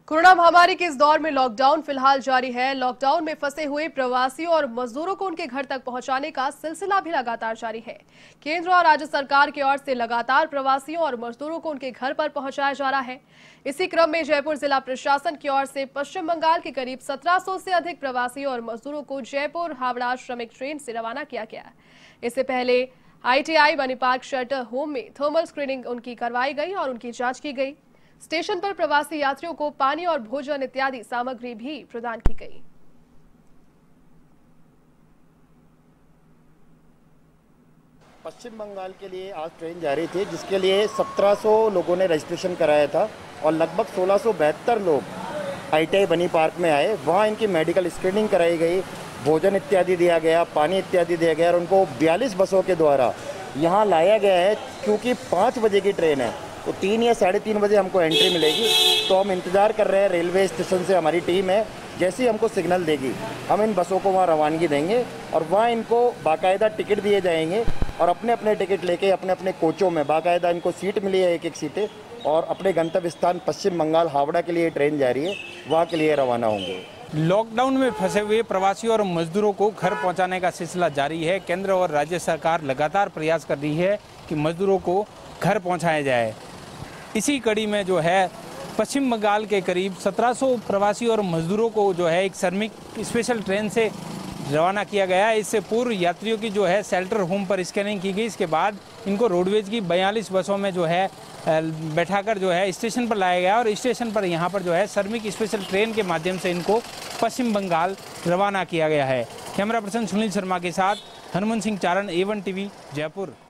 Corona महामारी के इस दौर में लॉकडाउन फिलहाल जारी है। लॉकडाउन में फंसे हुए प्रवासियों और मजदूरों को उनके घर तक पहुंचाने का सिलसिला भी लगातार जारी है। केंद्र और राज्य सरकार की ओर से लगातार प्रवासियों और मजदूरों को उनके घर पर पहुंचाया जा रहा है। इसी क्रम में जयपुर जिला प्रशासन की ओर से पश्चिम बंगाल के करीब 1700 से अधिक प्रवासियों और मजदूरों को जयपुर हावड़ा श्रमिक ट्रेन से रवाना किया गया। इससे पहले ITI बनी पार्क शेल्टर होम में थर्मल स्क्रीनिंग उनकी करवाई गई और उनकी जांच की गई। स्टेशन पर प्रवासी यात्रियों को पानी और भोजन इत्यादि सामग्री भी प्रदान की गई। पश्चिम बंगाल के लिए आज ट्रेन जारी थी, जिसके लिए 1700 लोगों ने रजिस्ट्रेशन कराया था और लगभग 1672 लोग ITI बनी पार्क में आए। वहाँ इनकी मेडिकल स्क्रीनिंग कराई गई, भोजन इत्यादि दिया गया, पानी इत्यादि दिया गया और उनको 42 बसों के द्वारा यहाँ लाया गया है। क्योंकि 5 बजे की ट्रेन है तो 3 या 3:30 बजे हमको एंट्री मिलेगी, तो हम इंतज़ार कर रहे हैं। रेलवे स्टेशन से हमारी टीम है, जैसे ही हमको सिग्नल देगी हम इन बसों को वहाँ रवानगी देंगे और वहाँ इनको बाकायदा टिकट दिए जाएंगे और अपने अपने टिकट लेके अपने अपने कोचों में बाकायदा इनको सीट मिली है, एक सीटें, और अपने गंतव्य स्थान पश्चिम बंगाल हावड़ा के लिए ट्रेन जा रही है, वहाँ के लिए रवाना होंगे। लॉकडाउन में फंसे हुए प्रवासियों और मजदूरों को घर पहुंचाने का सिलसिला जारी है। केंद्र और राज्य सरकार लगातार प्रयास कर रही है कि मजदूरों को घर पहुंचाया जाए। इसी कड़ी में जो है पश्चिम बंगाल के करीब 1700 प्रवासी और मजदूरों को जो है एक श्रमिक स्पेशल ट्रेन से रवाना किया गया है। इससे पूर्व यात्रियों की जो है शेल्टर होम पर स्कैनिंग की गई। इसके बाद इनको रोडवेज की 42 बसों में जो है बैठाकर जो है स्टेशन पर लाया गया और स्टेशन पर यहाँ पर जो है श्रमिक स्पेशल ट्रेन के माध्यम से इनको पश्चिम बंगाल रवाना किया गया है। कैमरा पर्सन सुनील शर्मा के साथ हनुमान सिंह चारण, A1 TV, जयपुर।